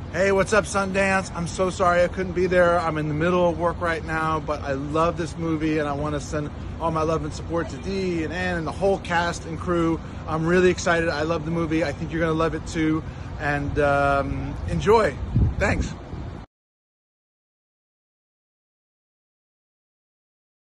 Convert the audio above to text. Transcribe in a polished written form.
Hey, what's up, Sundance? I'm so sorry I couldn't be there. I'm in the middle of work right now, but I love this movie and I want to send all my love and support to Dee and Ann and the whole cast and crew. I'm really excited. I love the movie. I think you're going to love it too. And enjoy. Thanks.